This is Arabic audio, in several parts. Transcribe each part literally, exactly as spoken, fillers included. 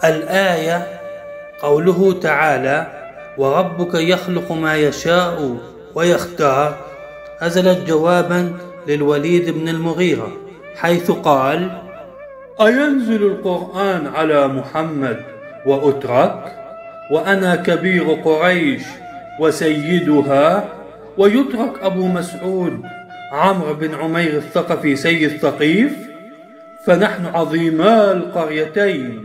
الآية قوله تعالى: وربك يخلق ما يشاء ويختار، نزلت جوابا للوليد بن المغيرة، حيث قال: أينزل القرآن على محمد وأترك وأنا كبير قريش وسيدها، ويترك أبو مسعود عمرو بن عمير الثقفي سيد ثقيف، فنحن عظيما القريتين.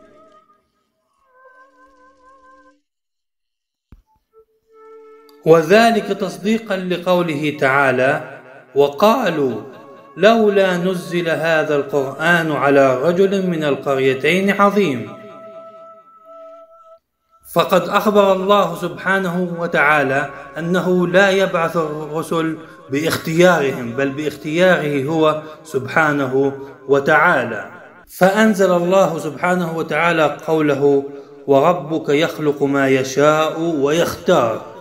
وذلك تصديقا لقوله تعالى: وقالوا لولا نزل هذا القرآن على رجل من القريتين عظيم. فقد أخبر الله سبحانه وتعالى أنه لا يبعث الرسل باختيارهم، بل باختياره هو سبحانه وتعالى. فأنزل الله سبحانه وتعالى قوله: وربك يخلق ما يشاء ويختار.